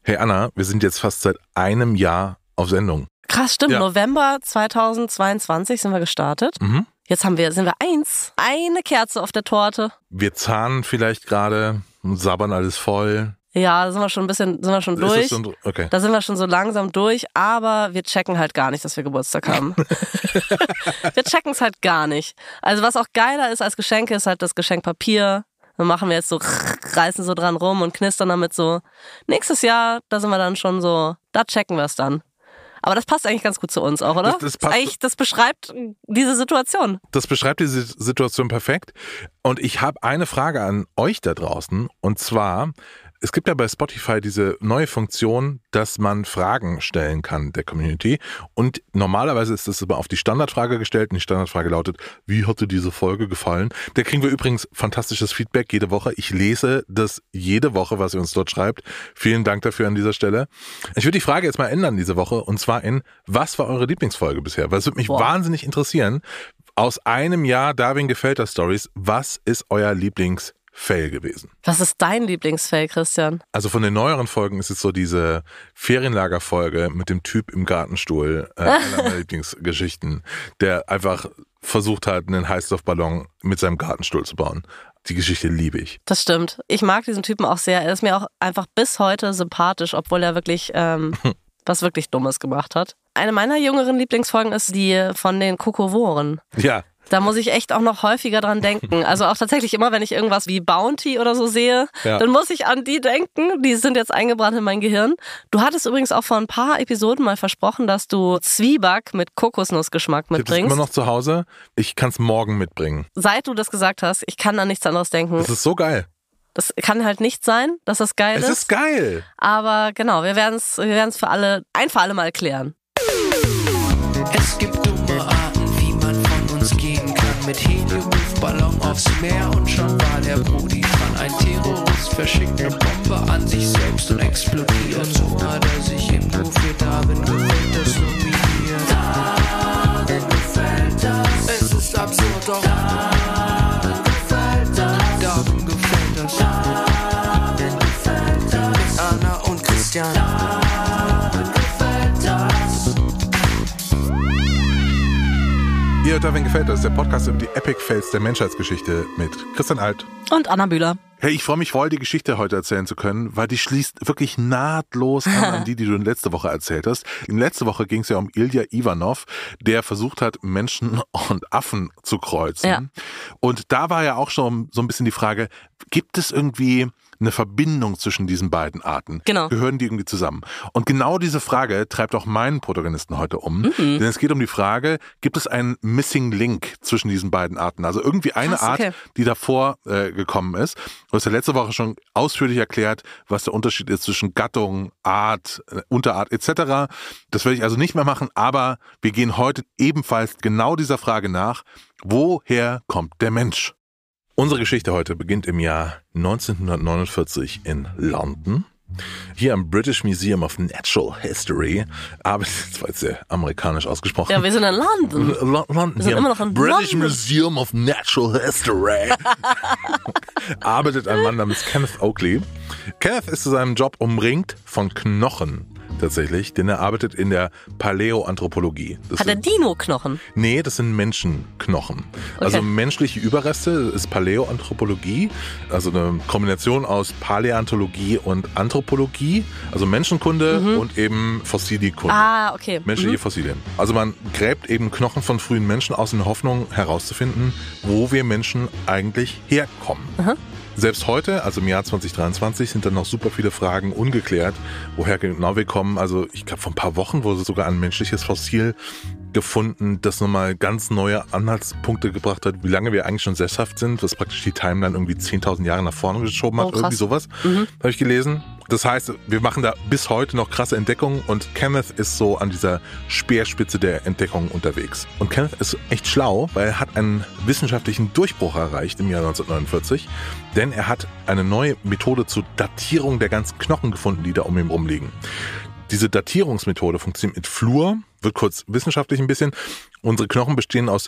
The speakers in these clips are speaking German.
Hey Anna, wir sind jetzt fast seit einem Jahr auf Sendung. Krass, stimmt. Ja. November 2022 sind wir gestartet. Mhm. Jetzt sind wir eins. Eine Kerze auf der Torte. Wir zahnen vielleicht gerade und sabbern alles voll. Ja, da sind wir schon durch. Ist das so, okay. Da sind wir schon so langsam durch, aber wir checken halt gar nicht, dass wir Geburtstag haben. Wir checken es halt gar nicht. Also was auch geiler ist als Geschenke, ist halt das Geschenkpapier. Dann machen wir jetzt so, reißen so dran rum und knistern damit so. Nächstes Jahr, da sind wir dann schon so, da checken wir es dann. Aber das passt eigentlich ganz gut zu uns auch, oder? Das beschreibt diese Situation. Das beschreibt diese Situation perfekt. Und ich habe eine Frage an euch da draußen. Und zwar, es gibt ja bei Spotify diese neue Funktion, dass man Fragen stellen kann der Community. Und normalerweise ist das immer auf die Standardfrage gestellt. Und die Standardfrage lautet, wie hat dir diese Folge gefallen? Da kriegen wir übrigens fantastisches Feedback jede Woche. Ich lese das jede Woche, was ihr uns dort schreibt. Vielen Dank dafür an dieser Stelle. Ich würde die Frage jetzt mal ändern diese Woche. Und zwar in, was war eure Lieblingsfolge bisher? Weil es würde mich wahnsinnig interessieren. Aus einem Jahr Darwin gefällt das Stories. Was ist euer Lieblingsfail gewesen? Was ist dein Lieblingsfail, Christian? Also von den neueren Folgen ist es so diese Ferienlagerfolge mit dem Typ im Gartenstuhl, einer meiner Lieblingsgeschichten, der einfach versucht hat, einen Heißluftballon mit seinem Gartenstuhl zu bauen. Die Geschichte liebe ich. Das stimmt. Ich mag diesen Typen auch sehr. Er ist mir auch einfach bis heute sympathisch, obwohl er wirklich was wirklich Dummes gemacht hat. Eine meiner jüngeren Lieblingsfolgen ist die von den Kokovoren. Ja. Da muss ich echt auch noch häufiger dran denken. Also auch tatsächlich immer, wenn ich irgendwas wie Bounty oder so sehe, dann muss ich an die denken. Die sind jetzt eingebrannt in mein Gehirn. Du hattest übrigens auch vor ein paar Episoden mal versprochen, dass du Zwieback mit Kokosnussgeschmack mitbringst. Ich habe das immer noch zu Hause. Ich kann es morgen mitbringen. Seit du das gesagt hast, ich kann an nichts anderes denken. Das ist so geil. Das kann halt nicht sein, dass das geil ist. Es ist geil. Aber genau, wir werden es für alle, ein für alle Mal klären. Es gibt dumme Arten, wie man von uns gehen kann. Mit Helium-Luftballon aufs Meer und schon war der Brudi dran. Ein Terrorist verschickt eine Bombe an sich selbst und explodiert. So hat er sich im Nu für Darwin gefällt das nominiert. Darwin gefällt das. Es ist absurd, doch Darwin gefällt das. Darwin gefällt das. Darwin gefällt das. Mit Anna und Christian. Darwin gefällt das. Ihr hört Darwin gefällt das, der Podcast über die Epic Fails der Menschheitsgeschichte mit Christian Alt Und Anna Bühler. Hey, ich freue mich voll, die Geschichte heute erzählen zu können, weil die schließt wirklich nahtlos an die du letzte Woche erzählt hast. In letzte Woche ging es ja um Ilja Ivanov, der versucht hat, Menschen und Affen zu kreuzen. Ja. Und da war ja auch schon so ein bisschen die Frage, gibt es irgendwie eine Verbindung zwischen diesen beiden Arten? Genau. Gehören die irgendwie zusammen? Und genau diese Frage treibt auch meinen Protagonisten heute um. Denn es geht um die Frage, gibt es einen Missing Link zwischen diesen beiden Arten? Also irgendwie eine Art, die davor gekommen ist. Du hast ja letzte Woche schon ausführlich erklärt, was der Unterschied ist zwischen Gattung, Art, Unterart etc. Das werde ich also nicht mehr machen, aber wir gehen heute ebenfalls genau dieser Frage nach, woher kommt der Mensch? Unsere Geschichte heute beginnt im Jahr 1949 in London. Hier am British Museum of Natural History arbeitet, das war jetzt sehr amerikanisch ausgesprochen. Ja, wir sind in London. London. Wir sind immer noch in British London. Museum of Natural History. Arbeitet ein Mann namens Kenneth Oakley. Kenneth ist zu seinem Job umringt von Knochen. Tatsächlich, denn er arbeitet in der Paläoanthropologie. Hat er Dino-Knochen? Nee, das sind Menschenknochen. Okay. Also menschliche Überreste ist Paläoanthropologie, also eine Kombination aus Paläontologie und Anthropologie, also Menschenkunde und eben Fossilienkunde. Ah, okay. Menschliche Fossilien. Also man gräbt eben Knochen von frühen Menschen aus in der Hoffnung herauszufinden, wo wir Menschen eigentlich herkommen. Selbst heute, also im Jahr 2023, sind dann noch super viele Fragen ungeklärt, woher genau wir kommen. Also ich glaube, vor ein paar Wochen wurde sogar ein menschliches Fossil gefunden, das nochmal ganz neue Anhaltspunkte gebracht hat, wie lange wir eigentlich schon sesshaft sind, was praktisch die Timeline irgendwie 10.000 Jahre nach vorne geschoben hat. Irgendwie sowas habe ich gelesen. Das heißt, wir machen da bis heute noch krasse Entdeckungen und Kenneth ist so an dieser Speerspitze der Entdeckungen unterwegs. Und Kenneth ist echt schlau, weil er hat einen wissenschaftlichen Durchbruch erreicht im Jahr 1949, denn er hat eine neue Methode zur Datierung der ganzen Knochen gefunden, die da um ihn rumliegen. Diese Datierungsmethode funktioniert mit Fluor, wird kurz wissenschaftlich ein bisschen. Unsere Knochen bestehen aus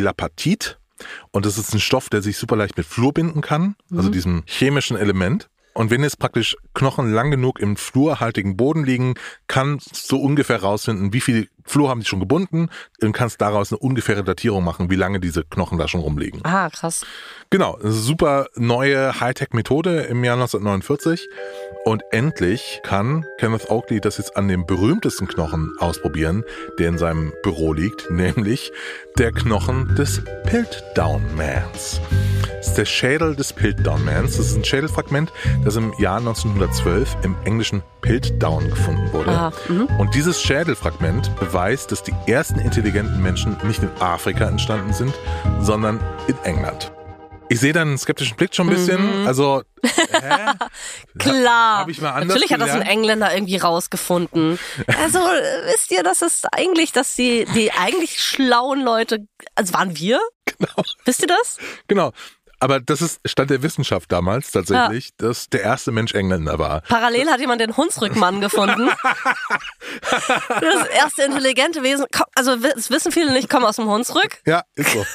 Hydroxylapatit und das ist ein Stoff, der sich super leicht mit Fluor binden kann, also diesem chemischen Element. Und wenn jetzt praktisch Knochen lang genug im fluorhaltigen Boden liegen, kannst du ungefähr rausfinden, wie viel Fluor haben die schon gebunden und kannst daraus eine ungefähre Datierung machen, wie lange diese Knochen da schon rumliegen. Ah, krass. Genau, eine super neue Hightech-Methode im Jahr 1949. Und endlich kann Kenneth Oakley das jetzt an dem berühmtesten Knochen ausprobieren, der in seinem Büro liegt, nämlich der Knochen des Piltdown-Mans. Das ist der Schädel des Piltdown-Mans. Das ist ein Schädelfragment, das im Jahr 1912 im englischen Piltdown gefunden wurde. Und dieses Schädelfragment beweist, dass die ersten intelligenten Menschen nicht in Afrika entstanden sind, sondern in England. Ich sehe da einen skeptischen Blick schon ein bisschen. Also, klar. Hab ich mal anders Natürlich hat das ein gelernt? Engländer irgendwie rausgefunden. Also, wisst ihr, das ist eigentlich, dass die eigentlich schlauen Leute, also waren wir? Genau. Wisst ihr das? Genau. Aber das ist Stand der Wissenschaft damals tatsächlich, dass der erste Mensch Engländer war. Parallel hat jemand den Hunsrückmann gefunden. Das erste intelligente Wesen, also das wissen viele nicht, kommen aus dem Hunsrück. Ja, ist so.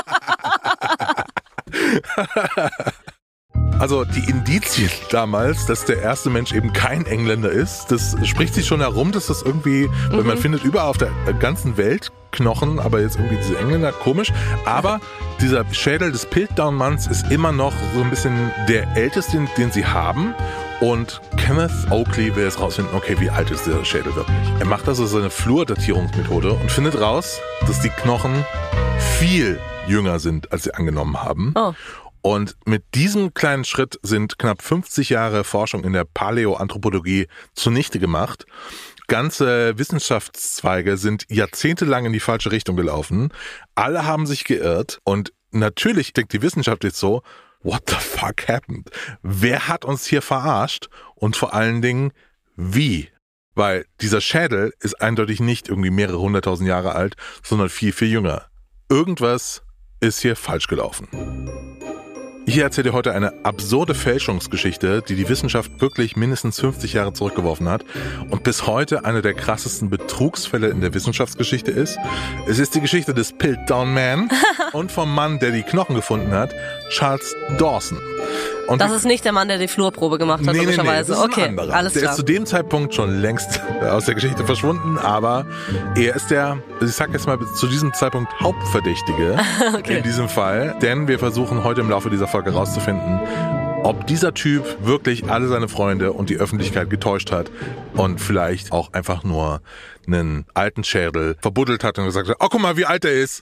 Also die Indizien damals, dass der erste Mensch eben kein Engländer ist, das spricht sich schon herum, dass das irgendwie, weil man findet überall auf der ganzen Welt Knochen, aber jetzt irgendwie diese Engländer, komisch. Aber dieser Schädel des Piltdown-Manns ist immer noch so ein bisschen der älteste, den sie haben. Und Kenneth Oakley will jetzt rausfinden, okay, wie alt ist dieser Schädel wirklich? Er macht also seine Fluordatierungsmethode und findet raus, dass die Knochen viel jünger sind, als sie angenommen haben. Oh. Und mit diesem kleinen Schritt sind knapp 50 Jahre Forschung in der Paläoanthropologie zunichte gemacht. Ganze Wissenschaftszweige sind jahrzehntelang in die falsche Richtung gelaufen. Alle haben sich geirrt. Und natürlich denkt die Wissenschaft jetzt so, what the fuck happened? Wer hat uns hier verarscht? Und vor allen Dingen, wie? Weil dieser Schädel ist eindeutig nicht irgendwie mehrere 100.000 Jahre alt, sondern viel, viel jünger. Irgendwas ist hier falsch gelaufen. Ich erzähle dir heute eine absurde Fälschungsgeschichte, die die Wissenschaft wirklich mindestens 50 Jahre zurückgeworfen hat und bis heute eine der krassesten Betrugsfälle in der Wissenschaftsgeschichte ist. Es ist die Geschichte des Piltdown Man und vom Mann, der die Knochen gefunden hat, Charles Dawson. Und Das ist nicht der Mann, der die Flurprobe gemacht hat, logischerweise. das ist Okay, ein anderer. alles Der klar. ist zu dem Zeitpunkt schon längst aus der Geschichte verschwunden, aber er ist der, ich sag jetzt mal zu diesem Zeitpunkt Hauptverdächtige in diesem Fall, denn wir versuchen heute im Laufe dieser Folge herauszufinden, ob dieser Typ wirklich alle seine Freunde und die Öffentlichkeit getäuscht hat und vielleicht auch einfach nur einen alten Schädel verbuddelt hat und gesagt hat, oh, guck mal, wie alt er ist.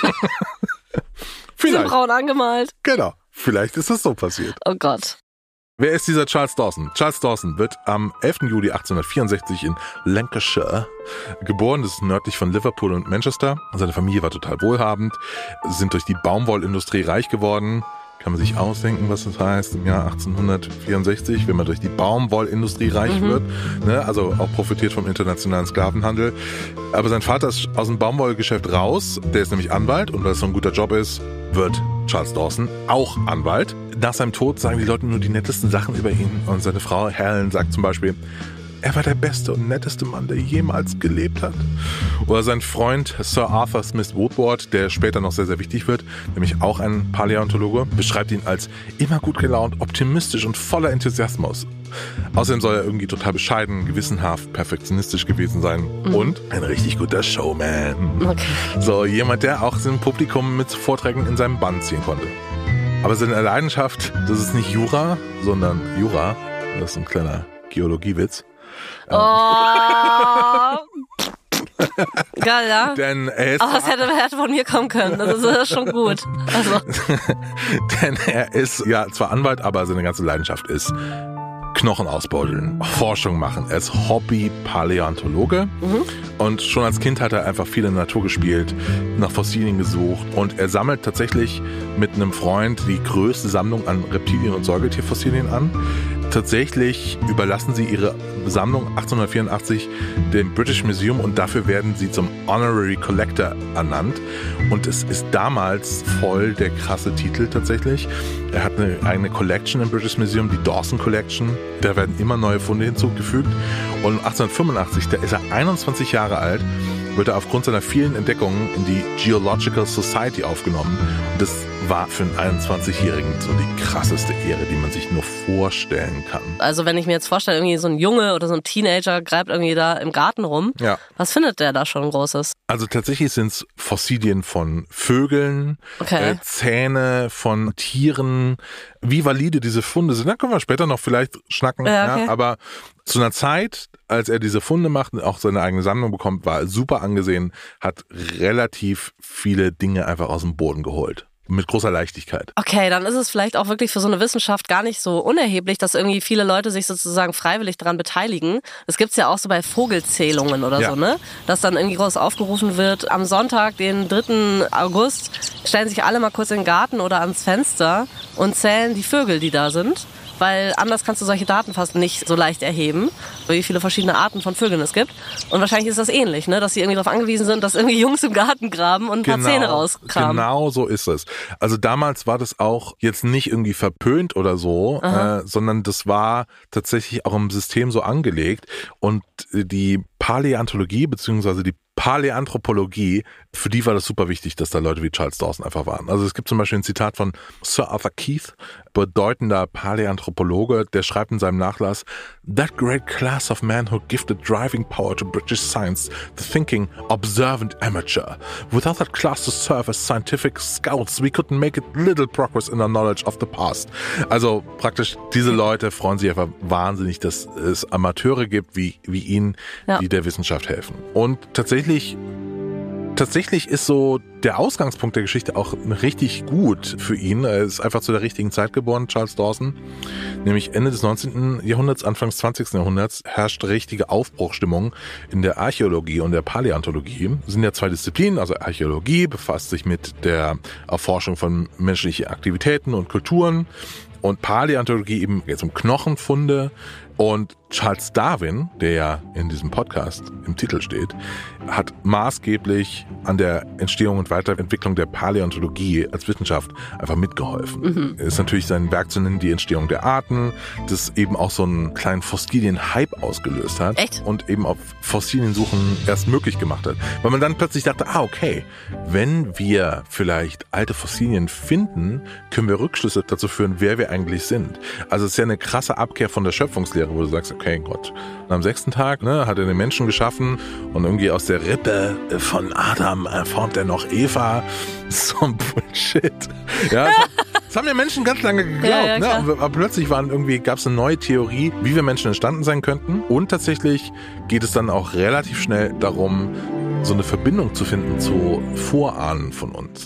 Sind braun angemalt. Genau. Vielleicht ist es so passiert. Oh Gott. Wer ist dieser Charles Dawson? Charles Dawson wird am 11. Juli 1864 in Lancashire geboren. Das ist nördlich von Liverpool und Manchester. Seine Familie war total wohlhabend, sind durch die Baumwollindustrie reich geworden. Kann man sich ausdenken, was das heißt im Jahr 1864, wenn man durch die Baumwollindustrie reich wird. Ne? Also auch profitiert vom internationalen Sklavenhandel. Aber sein Vater ist aus dem Baumwollgeschäft raus. Der ist nämlich Anwalt und weil es so ein guter Job ist, wird Charles Dawson auch Anwalt. Nach seinem Tod sagen die Leute nur die nettesten Sachen über ihn. Und seine Frau Helen sagt zum Beispiel, er war der beste und netteste Mann, der jemals gelebt hat. Oder sein Freund Sir Arthur Smith Woodward, der später noch sehr, sehr wichtig wird, nämlich auch ein Paläontologe, beschreibt ihn als immer gut gelaunt, optimistisch und voller Enthusiasmus. Außerdem soll er irgendwie total bescheiden, gewissenhaft, perfektionistisch gewesen sein und ein richtig guter Showman. Okay. So jemand, der auch sein Publikum mit Vorträgen in seinem Bann ziehen konnte. Aber seine Leidenschaft, das ist nicht Jura, sondern Jura. Das ist ein kleiner Geologiewitz. Oh. Geil, ja? Denn er ist, Aber das hätte von mir kommen können. Das ist schon gut. Also. denn er ist ja zwar Anwalt, aber seine ganze Leidenschaft ist Knochen ausbuddeln, Forschung machen. Er ist Hobby-Paläontologe und schon als Kind hat er einfach viel in der Natur gespielt, nach Fossilien gesucht und er sammelt tatsächlich mit einem Freund die größte Sammlung an Reptilien- und Säugetierfossilien an. Tatsächlich überlassen sie ihre Sammlung 1884 dem British Museum und dafür werden sie zum Honorary Collector ernannt. Und es ist damals voll der krasse Titel tatsächlich. Er hat eine eigene Collection im British Museum, die Dawson Collection. Da werden immer neue Funde hinzugefügt. Und 1885, da ist er 21 Jahre alt, wird er aufgrund seiner vielen Entdeckungen in die Geological Society aufgenommen. Und das war für einen 21-Jährigen so die krasseste Ehre, die man sich nur vorstellen kann. Also wenn ich mir jetzt vorstelle, irgendwie so ein Junge oder so ein Teenager greift irgendwie da im Garten rum, was findet der da schon Großes? Also tatsächlich sind es Fossilien von Vögeln, Zähne von Tieren. Wie valide diese Funde sind, da können wir später noch vielleicht schnacken. Ja, aber zu einer Zeit, als er diese Funde macht und auch seine eigene Sammlung bekommt, war er super angesehen, hat relativ viele Dinge einfach aus dem Boden geholt. Mit großer Leichtigkeit. Okay, dann ist es vielleicht auch wirklich für so eine Wissenschaft gar nicht so unerheblich, dass irgendwie viele Leute sich sozusagen freiwillig daran beteiligen. Das gibt's ja auch so bei Vogelzählungen oder so, ne? Dass dann irgendwie groß aufgerufen wird, am Sonntag, den 3. August, stellen sich alle mal kurz in den Garten oder ans Fenster und zählen die Vögel, die da sind. Weil anders kannst du solche Daten fast nicht so leicht erheben, wie viele verschiedene Arten von Vögeln es gibt. Und wahrscheinlich ist das ähnlich, ne? Dass sie irgendwie darauf angewiesen sind, dass irgendwie Jungs im Garten graben und ein paar Zähne rauskramen. Genau so ist es. Also damals war das auch jetzt nicht irgendwie verpönt oder so, sondern das war tatsächlich auch im System so angelegt. Und die Paläontologie bzw. die Paläanthropologie, für die war das super wichtig, dass da Leute wie Charles Dawson einfach waren. Also es gibt zum Beispiel ein Zitat von Sir Arthur Keith, bedeutender Paläanthropologe, der schreibt in seinem Nachlass: "That great class of men who gifted driving power to British science, the thinking, observant amateur. Without that class to serve as scientific scouts, we couldn't make it little progress in our knowledge of the past." Also praktisch, diese Leute freuen sich einfach wahnsinnig, dass es Amateure gibt wie ihn, die der Wissenschaft helfen. Und tatsächlich ist so der Ausgangspunkt der Geschichte auch richtig gut für ihn. Er ist einfach zu der richtigen Zeit geboren, Charles Dawson. Nämlich Ende des 19. Jahrhunderts, Anfangs 20. Jahrhunderts herrscht richtige Aufbruchstimmung in der Archäologie und der Paläontologie. Das sind ja zwei Disziplinen. Also Archäologie befasst sich mit der Erforschung von menschlichen Aktivitäten und Kulturen. Und Paläontologie eben jetzt um Knochenfunde. Und Charles Darwin, der ja in diesem Podcast im Titel steht, hat maßgeblich an der Entstehung und Weiterentwicklung der Paläontologie als Wissenschaft einfach mitgeholfen. Ist natürlich sein Werk zu nennen, die Entstehung der Arten, das eben auch so einen kleinen Fossilien-Hype ausgelöst hat. Echt? Und eben auf Fossiliensuchen erst möglich gemacht hat. Weil man dann plötzlich dachte, okay, wenn wir vielleicht alte Fossilien finden, können wir Rückschlüsse dazu führen, wer wir eigentlich sind. Also es ist ja eine krasse Abkehr von der Schöpfungslehre, wo du sagst, okay, Gott, und am 6. Tag hat er den Menschen geschaffen und irgendwie aus der Rippe von Adam formt er noch Eva. So ein Bullshit. Ja, das haben ja Menschen ganz lange geglaubt. Ne? Aber plötzlich gab es eine neue Theorie, wie wir Menschen entstanden sein könnten. Und tatsächlich geht es dann auch relativ schnell darum, so eine Verbindung zu finden zu Vorahnen von uns.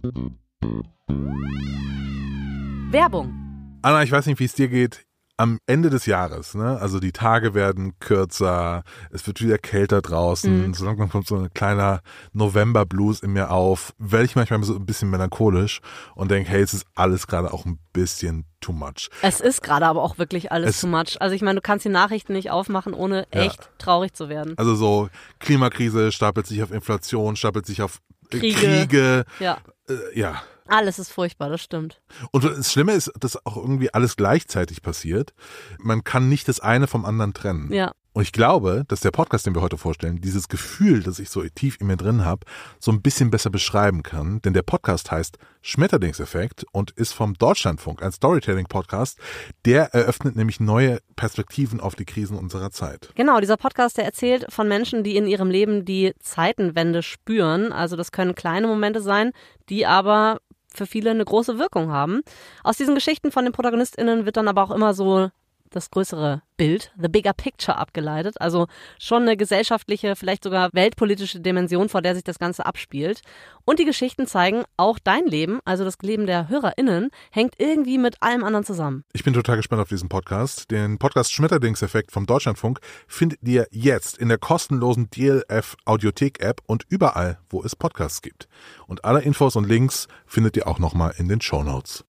Werbung. Anna, ich weiß nicht, wie es dir geht. Am Ende des Jahres, ne? Also die Tage werden kürzer, es wird wieder kälter draußen, so langsam kommt so ein kleiner November-Blues in mir auf, werde ich manchmal so ein bisschen melancholisch und denke, hey, es ist alles gerade auch ein bisschen too much. Es ist gerade aber auch wirklich alles too much. Also ich meine, du kannst die Nachrichten nicht aufmachen, ohne echt traurig zu werden. Also so Klimakrise stapelt sich auf Inflation, stapelt sich auf Kriege. Ja. Ja. Alles ist furchtbar, das stimmt. Und das Schlimme ist, dass auch irgendwie alles gleichzeitig passiert. Man kann nicht das eine vom anderen trennen. Ja. Und ich glaube, dass der Podcast, den wir heute vorstellen, dieses Gefühl, das ich so tief in mir drin habe, so ein bisschen besser beschreiben kann. Denn der Podcast heißt Schmetterlingseffekt und ist vom Deutschlandfunk, ein Storytelling-Podcast. Der eröffnet nämlich neue Perspektiven auf die Krisen unserer Zeit. Genau, dieser Podcast, der erzählt von Menschen, die in ihrem Leben die Zeitenwende spüren. Also das können kleine Momente sein, die aber für viele eine große Wirkung haben. Aus diesen Geschichten von den ProtagonistInnen wird dann aber auch immer so das größere Bild, the bigger picture, abgeleitet. Also schon eine gesellschaftliche, vielleicht sogar weltpolitische Dimension, vor der sich das Ganze abspielt. Und die Geschichten zeigen, auch dein Leben, also das Leben der HörerInnen, hängt irgendwie mit allem anderen zusammen. Ich bin total gespannt auf diesen Podcast. Den Podcast Schmetterlingseffekt vom Deutschlandfunk findet ihr jetzt in der kostenlosen DLF Audiothek-App und überall, wo es Podcasts gibt. Und alle Infos und Links findet ihr auch nochmal in den Shownotes.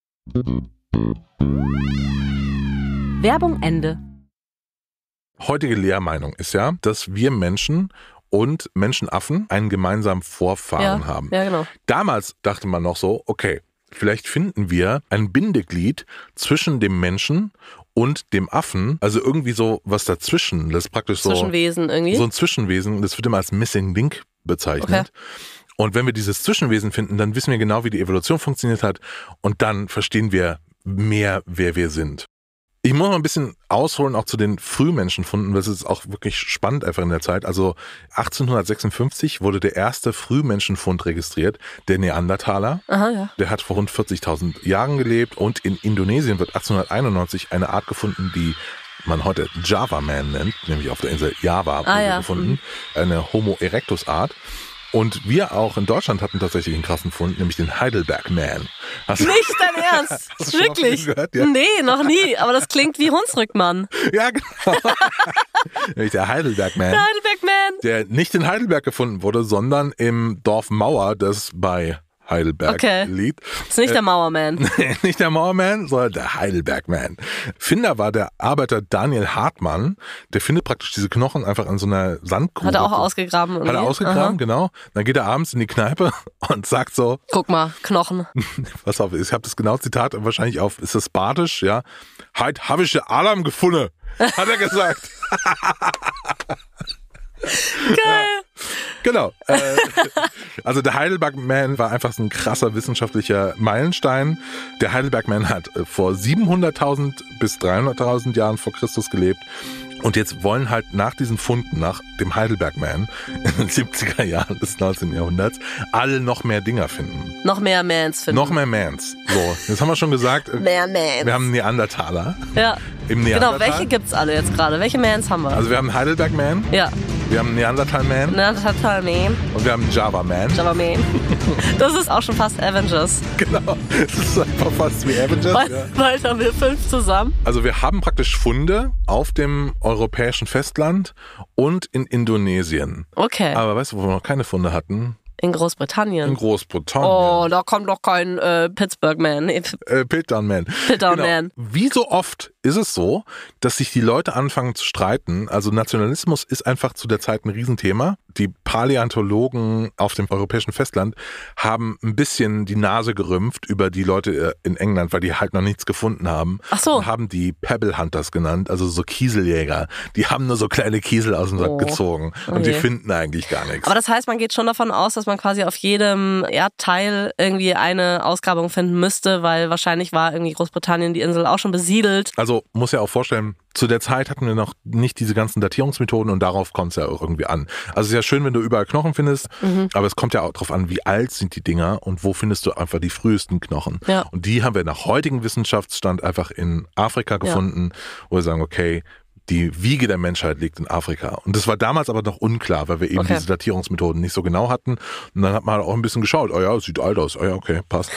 Werbung Ende. Heutige Lehrmeinung ist ja, dass wir Menschen und Menschenaffen einen gemeinsamen Vorfahren haben. Ja, genau. Damals dachte man noch so, okay, vielleicht finden wir ein Bindeglied zwischen dem Menschen und dem Affen, also irgendwie so was dazwischen. Das ist praktisch so Zwischenwesen irgendwie. So ein Zwischenwesen, das wird immer als Missing Link bezeichnet. Okay. Und wenn wir dieses Zwischenwesen finden, dann wissen wir genau, wie die Evolution funktioniert hat und dann verstehen wir mehr, wer wir sind. Ich muss mal ein bisschen ausholen, auch zu den Frühmenschenfunden, das ist auch wirklich spannend einfach in der Zeit. Also 1856 wurde der erste Frühmenschenfund registriert, der Neandertaler. Aha, ja. Der hat vor rund 40.000 Jahren gelebt und in Indonesien wird 1891 eine Art gefunden, die man heute Java Man nennt, nämlich auf der Insel Java gefunden, eine Homo erectus Art. Und wir auch in Deutschland hatten tatsächlich einen krassen Fund, nämlich den Heidelberg Man. Nicht dein Ernst? Hast du Wirklich? schon mal gehört? Ja. Nee, noch nie. Aber das klingt wie Hunsrückmann. Ja, genau. Nämlich der Heidelberg Man. Der Heidelberg Man. Der nicht in Heidelberg gefunden wurde, sondern im Dorf Mauer, das bei Heidelberg liegt. Das ist nicht der Mauerman. Nicht der Mauerman, sondern der Heidelberg-Man. Finder war der Arbeiter Daniel Hartmann. Der findet praktisch diese Knochen einfach in so einer Sandgrube. Hat er auch ausgegraben? Irgendwie? Hat er ausgegraben, genau. Dann geht er abends in die Kneipe und sagt so... Guck mal, Knochen. Pass auf, ich habe das genaue Zitat wahrscheinlich auf, ist das Badisch, ja? Heit habe ich den Alarm gefunden, hat er gesagt. Geil. Genau. Also der Heidelberg-Man war einfach so ein krasser wissenschaftlicher Meilenstein. Der Heidelberg-Man hat vor 700.000 bis 300.000 Jahren vor Christus gelebt. Und jetzt wollen halt nach diesen Funden, nach dem Heidelberg-Man in den 70er Jahren des 19. Jahrhunderts, alle noch mehr Dinger finden. Noch mehr Mans finden. Noch mehr Mans. So, jetzt haben wir schon gesagt, mehr Mans. Wir haben einen Neandertaler. Ja. Im Neandertal. Genau, welche gibt's alle jetzt gerade? Welche Mans haben wir? Also wir haben einen Heidelberg-Man. Ja. Wir haben einen Neandertal-Man. Neandertal-Man. Und wir haben einen Java-Man. Java-Man. Das ist auch schon fast Avengers. Genau, das ist einfach fast wie Avengers. Bald haben wir 5 zusammen. Also wir haben praktisch Funde auf dem europäischen Festland und in Indonesien. Okay. Aber weißt du, wo wir noch keine Funde hatten? In Großbritannien. In Großbritannien. Oh, da kommt doch kein Pittsburgh-Man. Piltdown-Man. Piltdown-Man. Genau. Wie so oft ist es so, dass sich die Leute anfangen zu streiten. Also Nationalismus ist einfach zu der Zeit ein Riesenthema. Die Paläontologen auf dem europäischen Festland haben ein bisschen die Nase gerümpft über die Leute in England, weil die halt noch nichts gefunden haben. Ach so. Und haben die Pebble Hunters genannt, also so Kieseljäger. Die haben nur so kleine Kiesel aus dem Sack gezogen. Und die finden eigentlich gar nichts. Aber das heißt, man geht schon davon aus, dass man quasi auf jedem Erdteil irgendwie eine Ausgrabung finden müsste, weil wahrscheinlich war irgendwie Großbritannien die Insel auch schon besiedelt. Also muss ja auch vorstellen, zu der Zeit hatten wir noch nicht diese ganzen Datierungsmethoden und darauf kommt es ja auch irgendwie an. Also es ist ja schön, wenn du überall Knochen findest, aber es kommt ja auch darauf an, wie alt sind die Dinger und wo findest du einfach die frühesten Knochen. Ja. Und die haben wir nach heutigem Wissenschaftsstand einfach in Afrika gefunden, wo wir sagen, okay, die Wiege der Menschheit liegt in Afrika. Und das war damals aber noch unklar, weil wir eben diese Datierungsmethoden nicht so genau hatten. Und dann hat man auch ein bisschen geschaut, oh ja, es sieht alt aus, oh ja, okay, passt.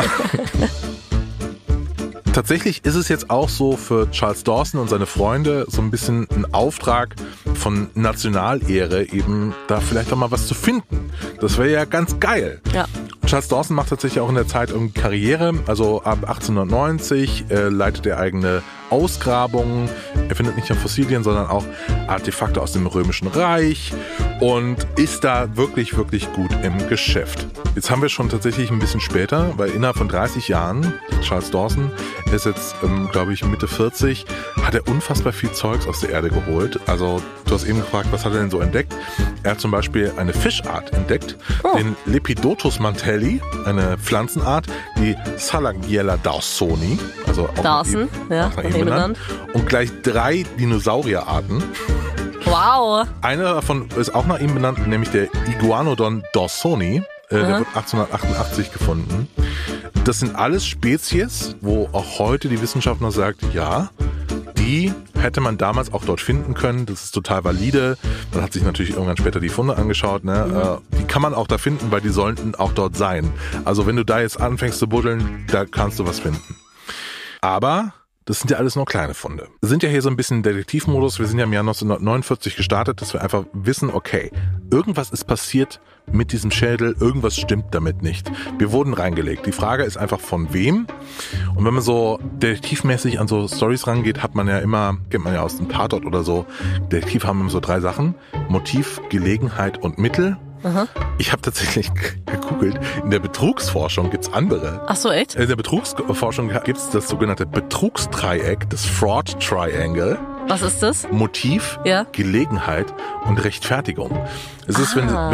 Tatsächlich ist es jetzt auch so für Charles Dawson und seine Freunde so ein bisschen ein Auftrag von Nationalehre, eben da vielleicht auch mal was zu finden. Das wäre ja ganz geil. Ja. Charles Dawson macht tatsächlich auch in der Zeit irgendwie Karriere. Also ab 1890 leitet er eigene Ausgrabungen. Er findet nicht nur Fossilien, sondern auch Artefakte aus dem Römischen Reich und ist da wirklich, wirklich gut im Geschäft. Jetzt haben wir schon tatsächlich ein bisschen später, weil innerhalb von 30 Jahren, Charles Dawson ist jetzt, glaube ich, Mitte 40, hat er unfassbar viel Zeugs aus der Erde geholt. Also du hast eben gefragt, was hat er denn so entdeckt? Er hat zum Beispiel eine Fischart entdeckt, den Lepidotus mantelli, eine Pflanzenart, die Salagiella dawsoni, also auch Dawson, nach ihm benannt. Und gleich 3 Dinosaurierarten. Wow. Eine davon ist auch nach ihm benannt, nämlich der Iguanodon dawsoni. Der wird 1888 gefunden. Das sind alles Spezies, wo auch heute die Wissenschaft noch sagt, ja, die hätte man damals auch dort finden können. Das ist total valide. Man hat sich natürlich irgendwann später die Funde angeschaut. Ne? Die kann man auch da finden, weil die sollten auch dort sein. Also wenn du da jetzt anfängst zu buddeln, da kannst du was finden. Aber das sind ja alles nur kleine Funde. Wir sind ja hier so ein bisschen Detektivmodus. Wir sind ja im Jahr 1949 gestartet, dass wir einfach wissen, okay, irgendwas ist passiert mit diesem Schädel, irgendwas stimmt damit nicht. Wir wurden reingelegt. Die Frage ist einfach, von wem? Und wenn man so detektivmäßig an so Storys rangeht, kennt man ja aus dem Tatort oder so, Detektiv haben immer so 3 Sachen: Motiv, Gelegenheit und Mittel. Aha. Ich habe tatsächlich gegoogelt, in der Betrugsforschung gibt's andere. Ach so, echt? In der Betrugsforschung gibt's das sogenannte Betrugsdreieck, das Fraud Triangle. Was ist das? Motiv, Gelegenheit und Rechtfertigung. Es ist, wenn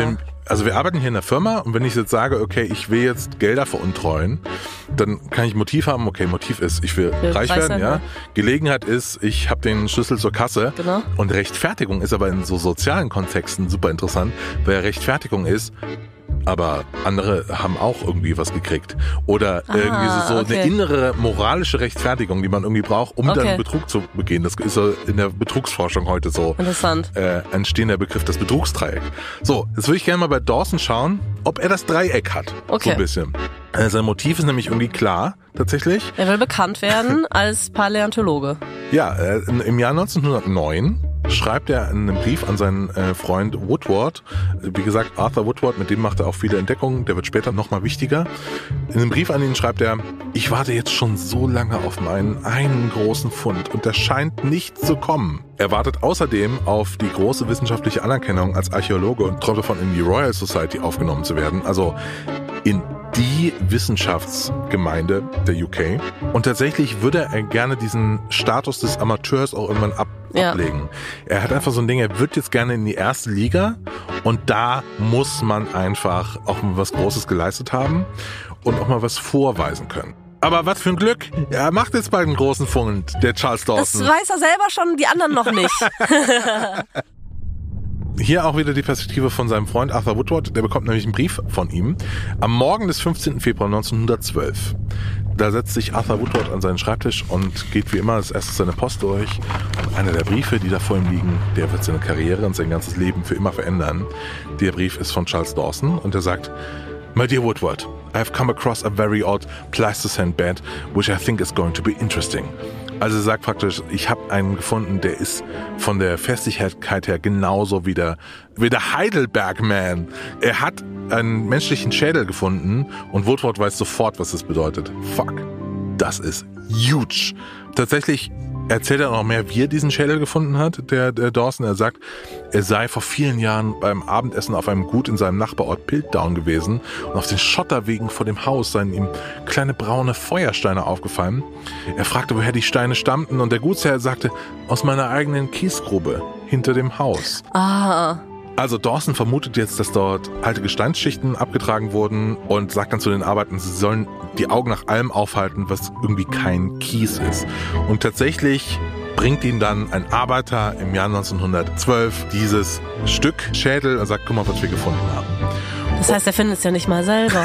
Also wir arbeiten hier in der Firma und wenn ich jetzt sage, okay, ich will jetzt Gelder veruntreuen, dann kann ich ein Motiv haben. Okay, Motiv ist, ich will reich werden, ja. Gelegenheit ist, ich habe den Schlüssel zur Kasse. Genau. Und Rechtfertigung ist aber in so sozialen Kontexten super interessant, weil Rechtfertigung ist, aber andere haben auch irgendwie was gekriegt. Oder irgendwie so eine innere moralische Rechtfertigung, die man irgendwie braucht, um dann Betrug zu begehen. Das ist so in der Betrugsforschung heute so ein stehender Begriff, das Betrugsdreieck. So, jetzt würde ich gerne mal bei Dawson schauen, ob er das Dreieck hat. Okay. So ein bisschen. Sein Motiv ist nämlich irgendwie klar, tatsächlich. Er will bekannt werden als Paläontologe. Ja, im Jahr 1909 schreibt er einen Brief an seinen Freund Woodward. Wie gesagt, Arthur Woodward, mit dem macht er auch viele Entdeckungen. Der wird später nochmal wichtiger. In einem Brief an ihn schreibt er, ich warte jetzt schon so lange auf meinen einen großen Fund und der scheint nicht zu kommen. Er wartet außerdem auf die große wissenschaftliche Anerkennung als Archäologe und träumt davon, in die Royal Society aufgenommen zu werden. Also in die Wissenschaftsgemeinde der UK. Und tatsächlich würde er gerne diesen Status des Amateurs auch irgendwann ablegen. Er hat einfach so ein Ding, er wird jetzt gerne in die erste Liga und da muss man einfach auch mal was Großes geleistet haben und auch mal was vorweisen können. Aber was für ein Glück, er macht jetzt bald einen großen Fund, der Charles Dawson. Das weiß er selber schon, die anderen noch nicht. Hier auch wieder die Perspektive von seinem Freund Arthur Woodward. Der bekommt nämlich einen Brief von ihm am Morgen des 15. Februar 1912. Da setzt sich Arthur Woodward an seinen Schreibtisch und geht wie immer als erstes seine Post durch. Und einer der Briefe, die da vor ihm liegen, der wird seine Karriere und sein ganzes Leben für immer verändern. Der Brief ist von Charles Dawson und er sagt, My dear Woodward, I have come across a very odd Pleistocene bed, which I think is going to be interesting. Also er sagt praktisch, ich habe einen gefunden, der ist von der Festigkeit her genauso wie der Heidelberg Man. Er hat einen menschlichen Schädel gefunden und Woodward weiß sofort, was das bedeutet. Fuck, das ist huge. Tatsächlich erzählt er noch mehr, wie er diesen Schädel gefunden hat, der Dawson. Er sagt, er sei vor vielen Jahren beim Abendessen auf einem Gut in seinem Nachbarort Piltdown gewesen und auf den Schotterwegen vor dem Haus seien ihm kleine braune Feuersteine aufgefallen. Er fragte, woher die Steine stammten und der Gutsherr sagte, aus meiner eigenen Kiesgrube hinter dem Haus. Also Dawson vermutet jetzt, dass dort alte Gesteinsschichten abgetragen wurden und sagt dann zu den Arbeitern, sie sollen die Augen nach allem aufhalten, was irgendwie kein Kies ist. Und tatsächlich bringt ihm dann ein Arbeiter im Jahr 1912 dieses Stück Schädel und sagt, guck mal, was wir gefunden haben. Das heißt, er findet es ja nicht mal selber.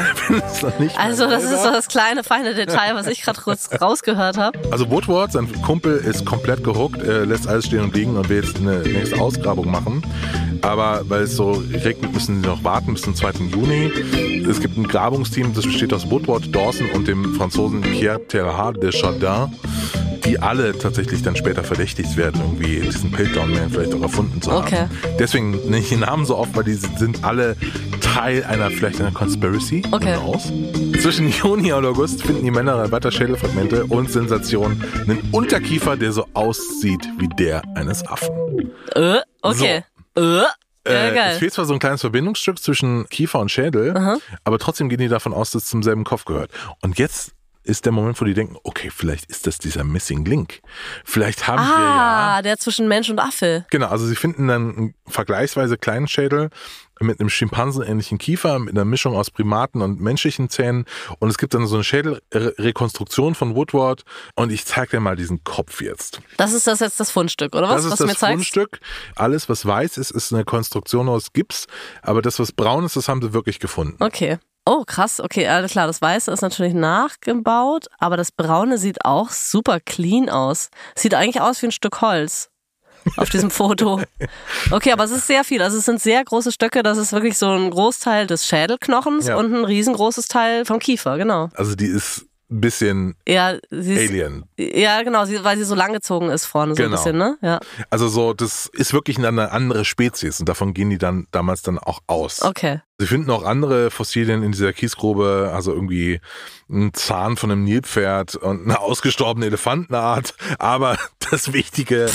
Also das ist so das kleine, feine Detail, was ich gerade kurz rausgehört habe. Also Woodward, sein Kumpel, ist komplett gehuckt, lässt alles stehen und liegen und will jetzt eine nächste Ausgrabung machen. Aber weil es so regnet, müssen sie noch warten bis zum 2. Juni. Es gibt ein Grabungsteam, das besteht aus Woodward, Dawson und dem Franzosen Pierre Teilhard de Chardin, die alle tatsächlich dann später verdächtigt werden, irgendwie diesen Piltdown Man vielleicht auch erfunden zu haben. Okay. Deswegen nenne ich die Namen so oft, weil die sind alle Teil einer Conspiracy. Okay. Zwischen Juni und August finden die Männer weiter Schädelfragmente und Sensationen, einen Unterkiefer, der so aussieht wie der eines Affen. Okay. So. Ja, geil. Es fehlt zwar so ein kleines Verbindungsstück zwischen Kiefer und Schädel, aber trotzdem gehen die davon aus, dass es zum selben Kopf gehört. Und jetzt ist der Moment, wo die denken, okay, vielleicht ist das dieser Missing Link. Vielleicht haben wir der zwischen Mensch und Affe. Genau, also sie finden dann einen vergleichsweise kleinen Schädel mit einem schimpansenähnlichen Kiefer, mit einer Mischung aus Primaten und menschlichen Zähnen. Und es gibt dann so eine Schädelrekonstruktion von Woodward. Und ich zeige dir mal diesen Kopf jetzt. Das ist jetzt das Fundstück, oder was? Das ist das Fundstück. Alles, was weiß ist, ist eine Konstruktion aus Gips. Aber das, was braun ist, das haben sie wirklich gefunden. Okay. Oh, krass. Okay, alles klar. Das Weiße ist natürlich nachgebaut, aber das Braune sieht auch super clean aus. Sieht eigentlich aus wie ein Stück Holz auf diesem Foto. Okay, aber es ist sehr viel. Also es sind sehr große Stöcke. Das ist wirklich so ein Großteil des Schädelknochens und ein riesengroßes Teil vom Kiefer, genau. Also die ist ein bisschen Alien. Ja, genau, weil sie so langgezogen ist vorne so ein bisschen, ne? Ja. Also so, das ist wirklich eine andere Spezies und davon gehen die dann damals dann auch aus. Okay. Sie finden auch andere Fossilien in dieser Kiesgrube, also irgendwie ein Zahn von einem Nilpferd und eine ausgestorbene Elefantenart, aber das Wichtige.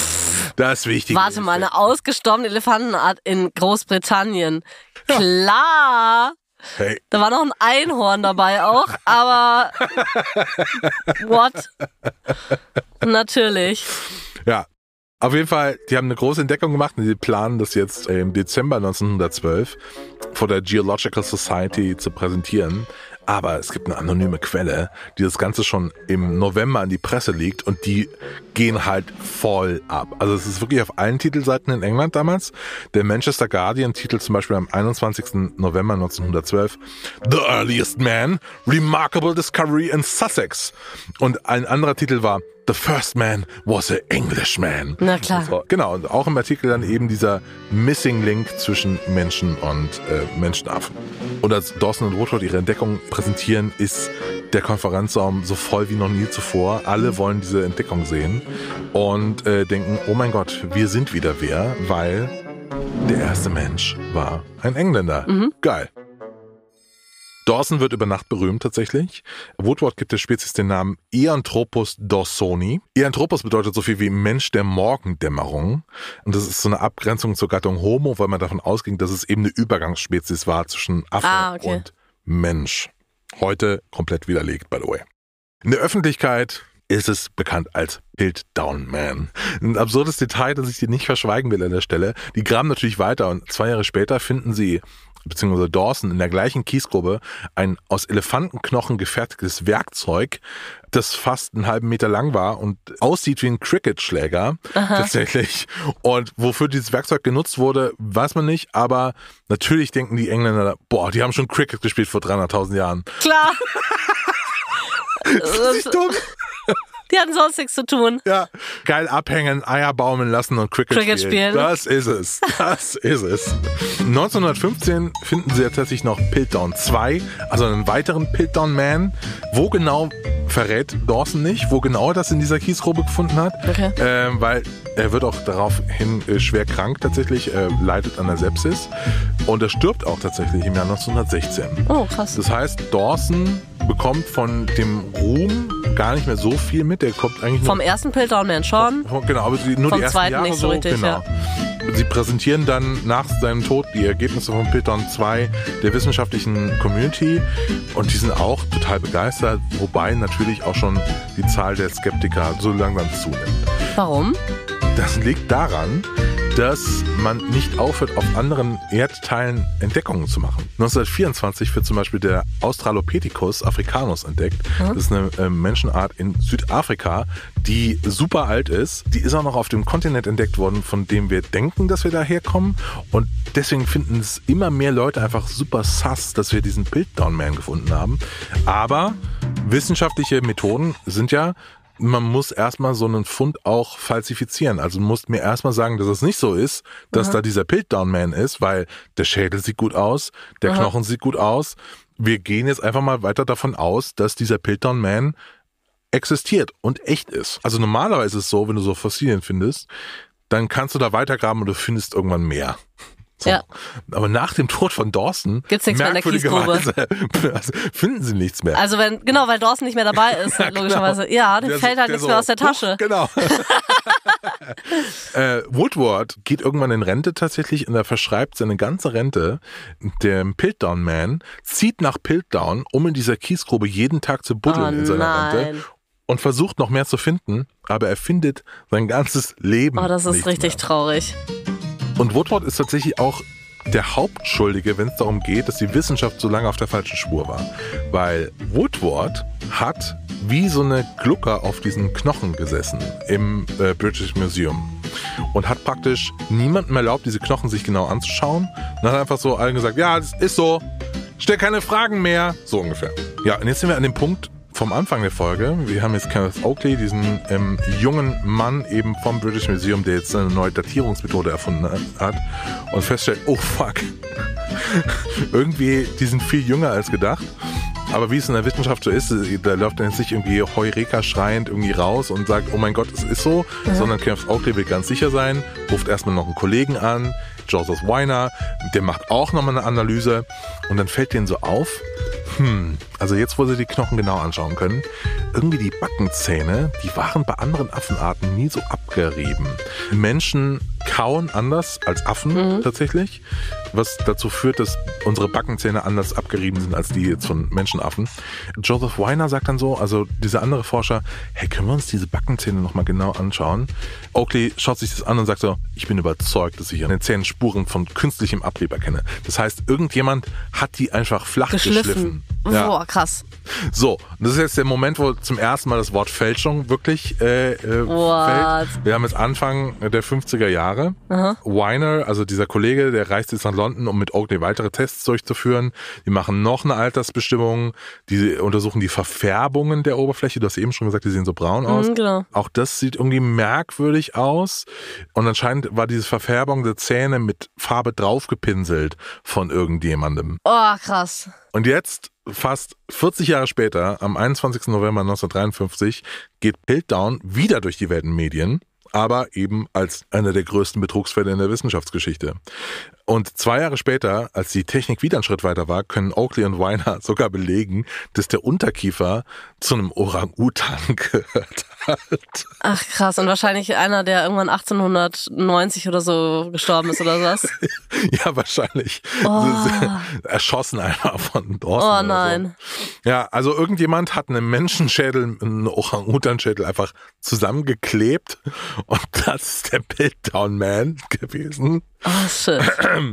Warte mal, eine ausgestorbene Elefantenart in Großbritannien. Ja. Klar! Hey. Da war noch ein Einhorn dabei auch, aber what? Natürlich. Ja. Auf jeden Fall, die haben eine große Entdeckung gemacht und die planen das jetzt im Dezember 1912 vor der Geological Society zu präsentieren. Aber es gibt eine anonyme Quelle, die das Ganze schon im November an die Presse liegt und die gehen halt voll ab. Also es ist wirklich auf allen Titelseiten in England damals. Der Manchester Guardian titelt zum Beispiel am 21. November 1912 The Earliest Man, Remarkable Discovery in Sussex. Und ein anderer Titel war The First Man was an Englishman. Na klar. So, genau, und auch im Artikel dann eben dieser Missing Link zwischen Menschen und Menschenaffen. Und als Dawson und Woodward ihre Entdeckung präsentieren, ist der Konferenzraum so voll wie noch nie zuvor. Alle wollen diese Entdeckung sehen und denken, oh mein Gott, wir sind wieder wer, weil der erste Mensch war ein Engländer. Geil. Dawson wird über Nacht berühmt tatsächlich. Woodward gibt der Spezies den Namen Eanthropus dawsoni. Eanthropus bedeutet so viel wie Mensch der Morgendämmerung. Und das ist so eine Abgrenzung zur Gattung Homo, weil man davon ausging, dass es eben eine Übergangsspezies war zwischen Affe und Mensch. Heute komplett widerlegt, by the way. In der Öffentlichkeit ist es bekannt als Piltdown Man. Ein absurdes Detail, das ich dir nicht verschweigen will an der Stelle. Die graben natürlich weiter und 2 Jahre später finden sie, beziehungsweise Dawson, in der gleichen Kiesgrube ein aus Elefantenknochen gefertigtes Werkzeug, das fast einen halben Meter lang war und aussieht wie ein Cricketschläger tatsächlich. Und wofür dieses Werkzeug genutzt wurde, weiß man nicht, aber natürlich denken die Engländer, boah, die haben schon Cricket gespielt vor 300.000 Jahren. Klar. Das ist nicht dumm. Die hatten sonst nichts zu tun. Ja, geil abhängen, Eier baumeln lassen und Cricket spielen. Das ist es. Das ist es. 1915 finden sie tatsächlich noch Piltdown 2, also einen weiteren Piltdown Man. Wo genau, verrät Dawson nicht, wo genau er das in dieser Kiesgrube gefunden hat. Okay. Weil er wird auch daraufhin schwer krank tatsächlich, leidet an der Sepsis. Und er stirbt auch tatsächlich im Jahr 1916. Oh, krass. Das heißt, Dawson bekommt von dem Ruhm gar nicht mehr so viel mit. Der kommt eigentlich vom ersten Piltdown Man schon. Genau, aber nur die ersten zweiten Jahre nicht so richtig, genau. Ja. Sie präsentieren dann nach seinem Tod die Ergebnisse von Piltdown 2 der wissenschaftlichen Community und die sind auch total begeistert, wobei natürlich auch schon die Zahl der Skeptiker so langsam zunimmt. Warum? Das liegt daran, dass man nicht aufhört, auf anderen Erdteilen Entdeckungen zu machen. 1924 wird zum Beispiel der Australopithecus africanus entdeckt. Das ist eine Menschenart in Südafrika, die super alt ist. Die ist auch noch auf dem Kontinent entdeckt worden, von dem wir denken, dass wir daher kommen. Und deswegen finden es immer mehr Leute einfach super sus, dass wir diesen Piltdown Man gefunden haben. Aber wissenschaftliche Methoden sind ja, man muss erstmal so einen Fund auch falsifizieren. Also du musst mir erstmal sagen, dass es nicht so ist, dass da dieser Piltdown Man ist, weil der Schädel sieht gut aus, der Knochen sieht gut aus. Wir gehen jetzt einfach mal weiter davon aus, dass dieser Piltdown Man existiert und echt ist. Also normalerweise ist es so, wenn du so Fossilien findest, dann kannst du da weitergraben und du findest irgendwann mehr. So. Ja. Aber nach dem Tod von Dawson gibt's nichts mehr in der Kiesgrube. Finden sie nichts mehr. Also weil Dawson nicht mehr dabei ist, logischerweise. Genau. Ja, dem fällt halt nichts mehr aus der Tasche. Genau. Woodward geht irgendwann in Rente tatsächlich und er verschreibt seine ganze Rente dem Piltdown Man, zieht nach Piltdown, um in dieser Kiesgrube jeden Tag zu buddeln in seiner Rente. Und versucht noch mehr zu finden, aber er findet sein ganzes Leben nicht mehr. Oh, das ist richtig traurig. Und Woodward ist tatsächlich auch der Hauptschuldige, wenn es darum geht, dass die Wissenschaft so lange auf der falschen Spur war. Weil Woodward hat wie so eine Glucke auf diesen Knochen gesessen im British Museum und hat praktisch niemandem erlaubt, diese Knochen sich genau anzuschauen. Und hat einfach so allen gesagt, ja, das ist so, stell keine Fragen mehr. So ungefähr. Ja, und jetzt sind wir an dem Punkt vom Anfang der Folge. Wir haben jetzt Kenneth Oakley, diesen jungen Mann eben vom British Museum, der jetzt eine neue Datierungsmethode erfunden hat und feststellt, oh fuck, irgendwie, die sind viel jünger als gedacht. Aber wie es in der Wissenschaft so ist, da läuft dann jetzt nicht irgendwie Heureka schreiend irgendwie raus und sagt, oh mein Gott, es ist so, sondern Kenneth Oakley will ganz sicher sein, ruft erstmal noch einen Kollegen an, Joseph Weiner, der macht auch nochmal eine Analyse und dann fällt denen so auf, also jetzt, wo sie die Knochen genau anschauen können, irgendwie die Backenzähne, die waren bei anderen Affenarten nie so abgerieben. Menschen kauen anders als Affen tatsächlich, was dazu führt, dass unsere Backenzähne anders abgerieben sind als die jetzt von Menschenaffen. Joseph Weiner sagt dann so, also dieser andere Forscher, hey, können wir uns diese Backenzähne nochmal genau anschauen? Oakley schaut sich das an und sagt so, ich bin überzeugt, dass ich an den Zähnen Spuren von künstlichem Abrieb erkenne. Das heißt, irgendjemand hat die einfach flach geschliffen. Ja. Boah, krass. So, das ist jetzt der Moment, wo zum ersten Mal das Wort Fälschung wirklich fällt. Wir haben jetzt Anfang der 50er Jahre. Weiner, also dieser Kollege, der reist jetzt nach London, um mit Oakley weitere Tests durchzuführen. Die machen noch eine Altersbestimmung. Die untersuchen die Verfärbungen der Oberfläche. Du hast eben schon gesagt, die sehen so braun aus. Genau. Auch das sieht irgendwie merkwürdig aus. Und anscheinend war diese Verfärbung der Zähne mit Farbe draufgepinselt von irgendjemandem. Oh, krass. Und jetzt, fast 40 Jahre später, am 21. November 1953, geht Piltdown wieder durch die Weltmedien, aber eben als einer der größten Betrugsfälle in der Wissenschaftsgeschichte. Und 2 Jahre später, als die Technik wieder einen Schritt weiter war, können Oakley und Weiner sogar belegen, dass der Unterkiefer zu einem Orang-Utan gehört hat. Ach krass, und wahrscheinlich einer, der irgendwann 1890 oder so gestorben ist oder was? Ja, wahrscheinlich. Erschossen einfach von Dawson. Oh nein. So. Ja, also irgendjemand hat einen Menschenschädel, einen Orang-Utan-Schädel einfach zusammengeklebt und das ist der Piltdown Man gewesen. Oh shit.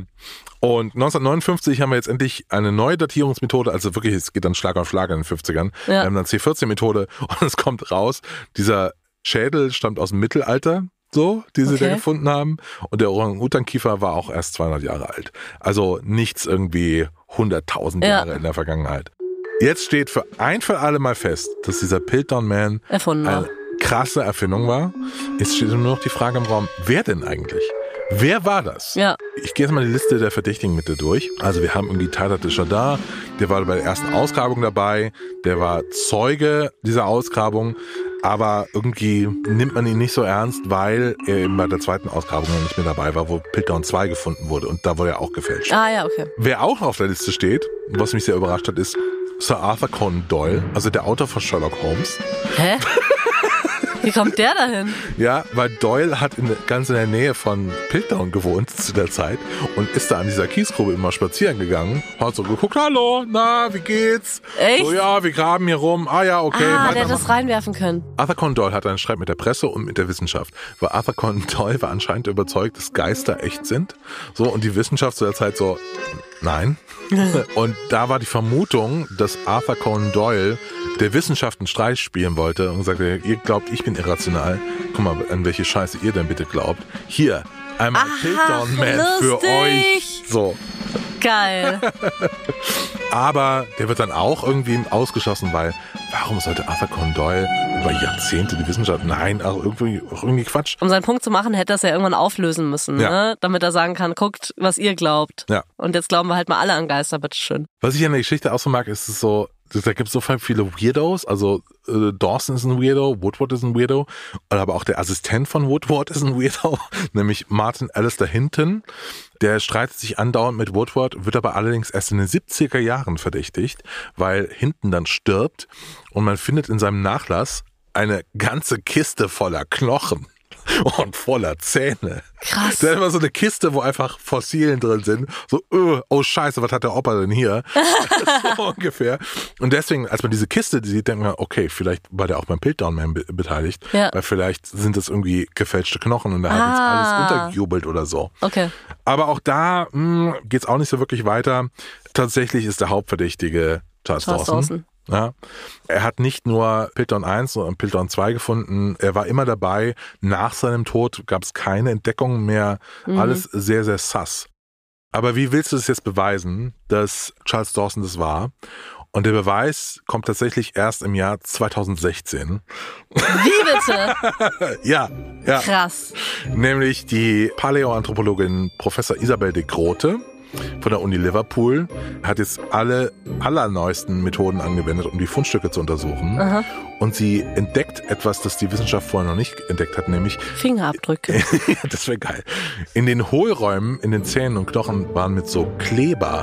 Und 1959 haben wir jetzt endlich eine neue Datierungsmethode, also wirklich, es geht dann Schlag auf Schlag in den 50ern. Ja. Wir haben dann C14-Methode und es kommt raus, dieser Schädel stammt aus dem Mittelalter, so, die sie da gefunden haben. Und der Orang-Utan-Kiefer war auch erst 200 Jahre alt. Also nichts irgendwie 100.000 Jahre in der Vergangenheit. Jetzt steht für alle Mal fest, dass dieser Piltdown Man eine krasse Erfindung war. Jetzt steht nur noch die Frage im Raum, wer denn eigentlich? Wer war das? Ja. Ich gehe jetzt mal die Liste der Verdächtigen mit dir durch. Also wir haben irgendwie Tyler Deschardins, der war bei der ersten Ausgrabung dabei, der war Zeuge dieser Ausgrabung, aber irgendwie nimmt man ihn nicht so ernst, weil er eben bei der zweiten Ausgrabung noch nicht mehr dabei war, wo Piltdown 2 gefunden wurde und da wurde er auch gefälscht. Ah ja, okay. Wer auch auf der Liste steht, was mich sehr überrascht hat, ist Sir Arthur Conan Doyle, also der Autor von Sherlock Holmes. Hä? Wie kommt der dahin? Ja, weil Doyle hat ganz in der Nähe von Piltdown gewohnt zu der Zeit und ist da an dieser Kiesgrube immer spazieren gegangen. Hat so geguckt, hallo, na, wie geht's? Echt? So, ja, wir graben hier rum. Ah ja, okay. Der hätte das reinwerfen können. Arthur Conan Doyle hatte einen Streit mit der Presse und mit der Wissenschaft. Weil Arthur Conan Doyle war anscheinend überzeugt, dass Geister echt sind. So, und die Wissenschaft zu der Zeit so, nein. Und da war die Vermutung, dass Arthur Conan Doyle der Wissenschaft einen Streich spielen wollte und sagte, ihr glaubt, ich bin irrational. Guck mal, an welche Scheiße ihr denn bitte glaubt. Hier, einmal Piltdown Man für euch. So. Geil. Aber der wird dann auch irgendwie ausgeschlossen, weil warum sollte Arthur Conan Doyle über Jahrzehnte die Wissenschaft? Nein, auch irgendwie Quatsch. Um seinen Punkt zu machen, hätte er es ja irgendwann auflösen müssen, ne? Damit er sagen kann, guckt, was ihr glaubt. Ja. Und jetzt glauben wir halt mal alle an Geister, bitteschön. Was ich an der Geschichte auch so mag, ist es so, da gibt es so viele Weirdos, also Dawson ist ein Weirdo, Woodward ist ein Weirdo, aber auch der Assistent von Woodward ist ein Weirdo, nämlich Martin Alistair Hinton. Der streitet sich andauernd mit Woodward, wird aber allerdings erst in den 70er Jahren verdächtigt, weil Hinton dann stirbt und man findet in seinem Nachlass eine ganze Kiste voller Knochen. Und voller Zähne. Krass. Da ist immer so eine Kiste, wo einfach Fossilien drin sind. So, oh Scheiße, was hat der Opa denn hier? So ungefähr. Und deswegen, als man diese Kiste sieht, denkt man, okay, vielleicht war der auch beim Piltdown Man beteiligt. Ja. Weil vielleicht sind das irgendwie gefälschte Knochen und da hat jetzt alles untergejubelt oder so. Okay. Aber auch da geht's auch nicht so wirklich weiter. Tatsächlich ist der Hauptverdächtige Charles Dawson. Ja, er hat nicht nur Piltdown 1, sondern Piltdown 2 gefunden. Er war immer dabei. Nach seinem Tod gab es keine Entdeckungen mehr. Alles sehr, sehr sus. Aber wie willst du das jetzt beweisen, dass Charles Dawson das war? Und der Beweis kommt tatsächlich erst im Jahr 2016. Wie bitte? Ja. Krass. Nämlich die Paläoanthropologin Professor Isabel de Grote von der Uni Liverpool hat jetzt alle allerneuesten Methoden angewendet, um die Fundstücke zu untersuchen. Aha. Und sie entdeckt etwas, das die Wissenschaft vorher noch nicht entdeckt hat, nämlich Fingerabdrücke. Das wäre geil. In den Hohlräumen, in den Zähnen und Knochen waren mit so Kleber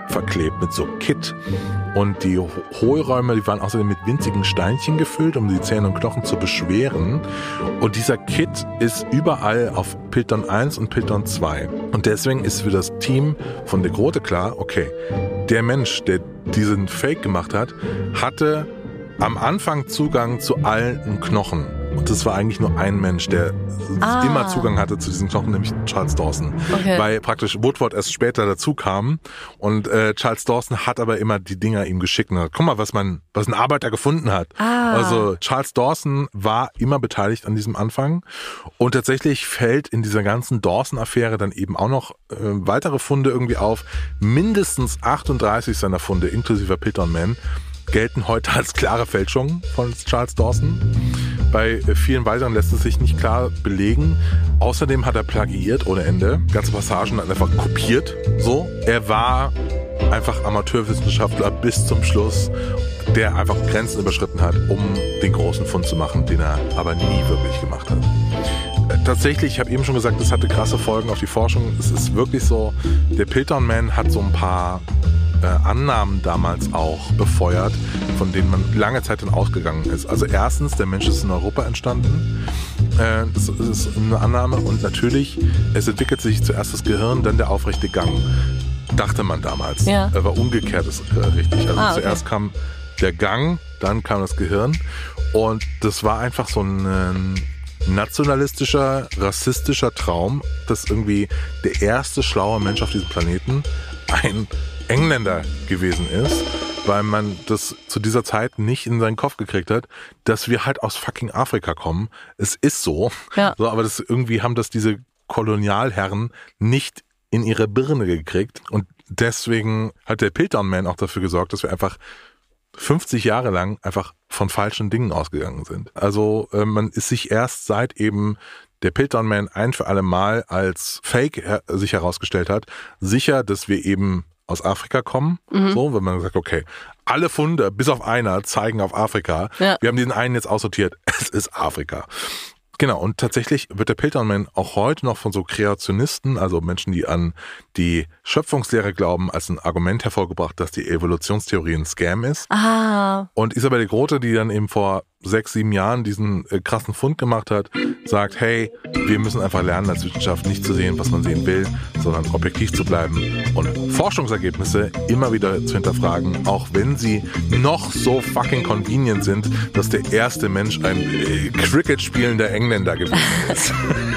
verklebt mit so Kitt. Und die Hohlräume, die waren außerdem mit winzigen Steinchen gefüllt, um die Zähne und Knochen zu beschweren. Und dieser Kitt ist überall auf Piltdown 1 und Piltdown 2. Und deswegen ist für das Team von De Groote klar, okay, der Mensch, der diesen Fake gemacht hat, hatte am Anfang Zugang zu allen Knochen. Und das war eigentlich nur ein Mensch, der immer Zugang hatte zu diesen Knochen, nämlich Charles Dawson. Okay. Weil praktisch Woodward erst später dazu kam und Charles Dawson hat aber immer die Dinger ihm geschickt und hat, guck mal, was ein Arbeiter gefunden hat. Also Charles Dawson war immer beteiligt an diesem Anfang und tatsächlich fällt in dieser ganzen Dawson-Affäre dann eben auch noch weitere Funde irgendwie auf. Mindestens 38 seiner Funde, inklusive Piltdown Man, gelten heute als klare Fälschungen von Charles Dawson. Bei vielen weiteren lässt es sich nicht klar belegen. Außerdem hat er plagiiert ohne Ende. Ganze Passagen hat er einfach kopiert. So. Er war einfach Amateurwissenschaftler bis zum Schluss, der einfach Grenzen überschritten hat, um den großen Fund zu machen, den er aber nie wirklich gemacht hat. Tatsächlich, ich habe eben schon gesagt, das hatte krasse Folgen auf die Forschung. Es ist wirklich so, der Piltdown Man hat so ein paar Annahmen damals auch befeuert, von denen man lange Zeit dann ausgegangen ist. Also erstens, der Mensch ist in Europa entstanden. Das ist eine Annahme. Und natürlich, es entwickelt sich zuerst das Gehirn, dann der aufrechte Gang. Dachte man damals. Ja. Aber umgekehrt ist richtig. Also zuerst kam der Gang, dann kam das Gehirn. Und das war einfach so ein nationalistischer, rassistischer Traum, dass irgendwie der erste schlaue Mensch auf diesem Planeten ein Engländer gewesen ist, weil man das zu dieser Zeit nicht in seinen Kopf gekriegt hat, dass wir halt aus fucking Afrika kommen. Es ist so. Ja. So, aber das irgendwie haben das diese Kolonialherren nicht in ihre Birne gekriegt. Und deswegen hat der Piltdown Man auch dafür gesorgt, dass wir einfach 50 Jahre lang einfach von falschen Dingen ausgegangen sind. Also man ist sich erst seit eben der Piltdown Man ein für alle Mal als Fake sich herausgestellt hat, sicher, dass wir eben aus Afrika kommen. So, wenn man sagt, okay, alle Funde, bis auf einer, zeigen auf Afrika. Ja. Wir haben diesen einen jetzt aussortiert. Es ist Afrika. Genau, und tatsächlich wird der Piltdown Man auch heute noch von so Kreationisten, also Menschen, die an die Schöpfungslehre glauben, als ein Argument hervorgebracht, dass die Evolutionstheorie ein Scam ist. Und Isabel De Groote, die dann eben vor 6, 7 Jahren diesen krassen Fund gemacht hat, sagt, hey, wir müssen einfach lernen, als Wissenschaft nicht zu sehen, was man sehen will, sondern objektiv zu bleiben und Forschungsergebnisse immer wieder zu hinterfragen, auch wenn sie noch so fucking convenient sind, dass der erste Mensch ein Cricket spielender Engländer gewesen ist.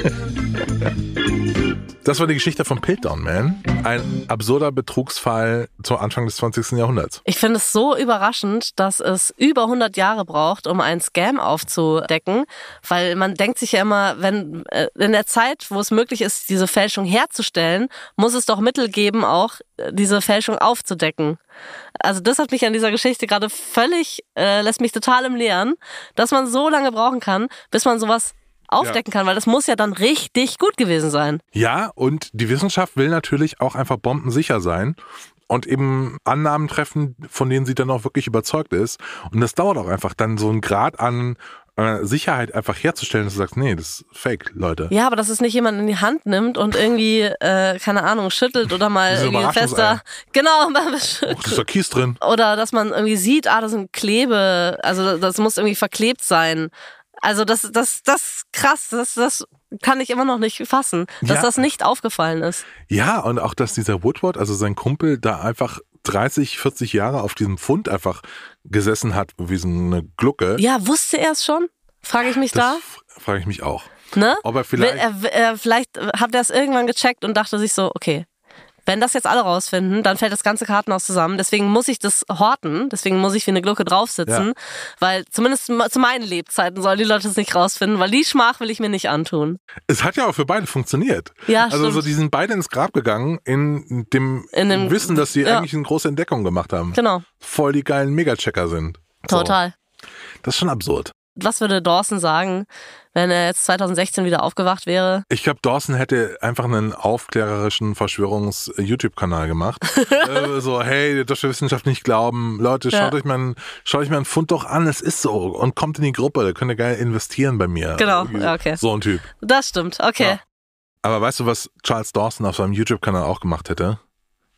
Das war die Geschichte von Piltdown Man. Ein absurder Betrugsfall zu Anfang des 20. Jahrhunderts. Ich finde es so überraschend, dass es über 100 Jahre braucht, um einen Scam aufzudecken. Weil man denkt sich ja immer, wenn in der Zeit, wo es möglich ist, diese Fälschung herzustellen, muss es doch Mittel geben, auch diese Fälschung aufzudecken. Also das hat mich an dieser Geschichte gerade völlig, lässt mich total im Leeren, dass man so lange brauchen kann, bis man sowas aufdecken kann, weil das muss ja dann richtig gut gewesen sein. Ja, und die Wissenschaft will natürlich auch einfach bombensicher sein und eben Annahmen treffen, von denen sie dann auch wirklich überzeugt ist. Und das dauert auch einfach, dann so einen Grad an Sicherheit einfach herzustellen, dass du sagst, nee, das ist Fake, Leute. Ja, aber dass es nicht jemand in die Hand nimmt und irgendwie, keine Ahnung, schüttelt oder mal irgendwie fester. Genau, mal schüttelt. Da ist doch Kies drin. Oder dass man irgendwie sieht, das sind Klebe, also das muss irgendwie verklebt sein. Also das krass, das kann ich immer noch nicht fassen, dass das nicht aufgefallen ist. Ja, und auch, dass dieser Woodward, also sein Kumpel, da einfach 30, 40 Jahre auf diesem Fund einfach gesessen hat, wie so eine Glucke. Ja, wusste er es schon? Frage ich mich da. Frage ich mich auch. Ne? Ob er vielleicht hat er es irgendwann gecheckt und dachte sich so, okay, wenn das jetzt alle rausfinden, dann fällt das ganze Kartenhaus zusammen. Deswegen muss ich das horten. Deswegen muss ich wie eine Glucke draufsitzen. Ja. Weil zumindest zu meinen Lebzeiten sollen die Leute es nicht rausfinden, weil die Schmach will ich mir nicht antun. Es hat ja auch für beide funktioniert. Ja, also stimmt. so, die sind beide ins Grab gegangen in dem Wissen, dass sie eigentlich eine große Entdeckung gemacht haben. Genau. Voll die geilen Megachecker sind. Total. So. Das ist schon absurd. Was würde Dawson sagen, wenn er jetzt 2016 wieder aufgewacht wäre? Ich glaube, Dawson hätte einfach einen aufklärerischen Verschwörungs-YouTube-Kanal gemacht. So, hey, ihr dürft der Wissenschaft nicht glauben. Leute, schaut euch mal einen Fund doch an, es ist so. Und kommt in die Gruppe, da könnt ihr geil investieren bei mir. Genau, okay. So ein Typ. Das stimmt, okay. Ja. Aber weißt du, was Charles Dawson auf seinem YouTube-Kanal auch gemacht hätte?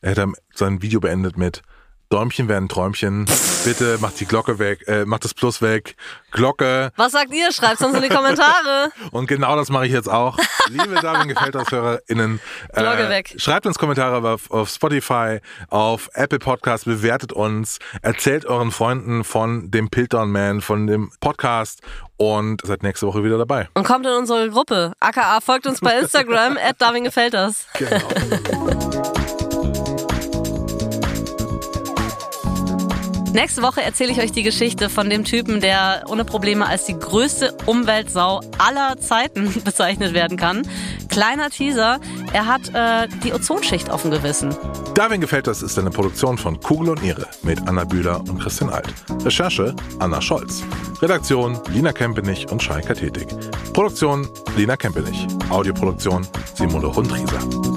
Er hat sein Video beendet mit Däumchen werden Träumchen. Bitte macht die Glocke weg, macht das Plus weg. Glocke. Was sagt ihr? Schreibt es uns in die Kommentare. Und genau das mache ich jetzt auch. Liebe Darwin gefällt das HörerInnen. Glocke weg. Schreibt uns Kommentare auf Spotify, auf Apple Podcasts, bewertet uns, erzählt euren Freunden von dem Piltdown Man, von dem Podcast und seid nächste Woche wieder dabei. Und kommt in unsere Gruppe. AKA folgt uns bei Instagram @DarwinGefälltDas. Genau. Nächste Woche erzähle ich euch die Geschichte von dem Typen, der ohne Probleme als die größte Umweltsau aller Zeiten bezeichnet werden kann. Kleiner Teaser, er hat die Ozonschicht auf dem Gewissen. Darwin gefällt das ist eine Produktion von Kugel und Niere mit Anna Bühler und Christian Alt. Recherche Anna Scholz. Redaktion Lina Kempenich und Shai Kathetik. Produktion Lina Kempenich. Audioproduktion Simone Hundrieser.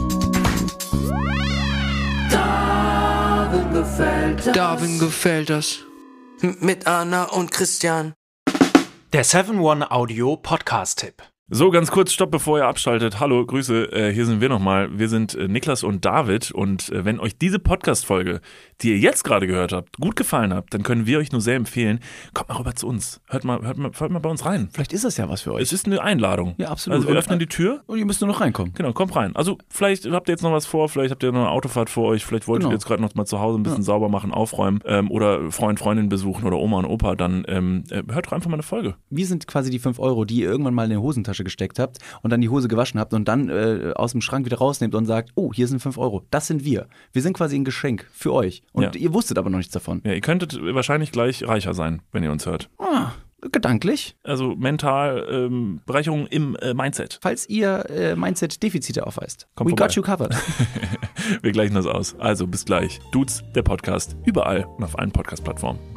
Darwin gefällt das. Mit Anna und Christian. Der 7-One Audio Podcast-Tipp. So, ganz kurz, stopp, bevor ihr abschaltet. Hallo, Grüße, hier sind wir nochmal. Wir sind Niklas und David und wenn euch diese Podcast-Folge, die ihr jetzt gerade gehört habt, gut gefallen hat, dann können wir euch nur sehr empfehlen, kommt mal rüber zu uns. Hört mal bei uns rein. Vielleicht ist das ja was für euch. Es ist eine Einladung. Ja, absolut. Also wir öffnen die Tür. Und ihr müsst nur noch reinkommen. Genau, kommt rein. Also vielleicht habt ihr jetzt noch was vor, vielleicht habt ihr noch eine Autofahrt vor euch, vielleicht wollt ihr jetzt gerade noch mal zu Hause ein bisschen sauber machen, aufräumen oder Freundin besuchen oder Oma und Opa, dann hört doch einfach mal eine Folge. Wir sind quasi die 5 Euro, die ihr irgendwann mal in die Hosentasche gesteckt habt und dann die Hose gewaschen habt und dann aus dem Schrank wieder rausnehmt und sagt, oh, hier sind 5 Euro. Das sind wir. Wir sind quasi ein Geschenk für euch. Und ihr wusstet aber noch nichts davon. Ja, ihr könntet wahrscheinlich gleich reicher sein, wenn ihr uns hört. Gedanklich. Also mental, Bereicherung im Mindset. Falls ihr Mindset-Defizite aufweist. Kommt We vorbei. got you covered. Wir gleichen das aus. Also bis gleich. Dudes, der Podcast. Überall und auf allen Podcast-Plattformen.